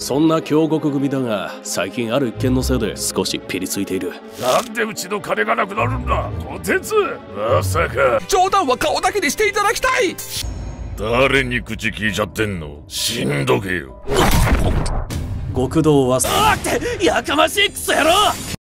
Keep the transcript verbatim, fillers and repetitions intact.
そんな京極組だが、最近ある一件のせいで少しピリついている。 なんでうちの金がなくなるんだ、こてつ。まさか。 冗談は顔だけにしていただきたい。 誰に口聞いちゃってんの。死んどけよ。 極道はおーってやかましいクソ野郎。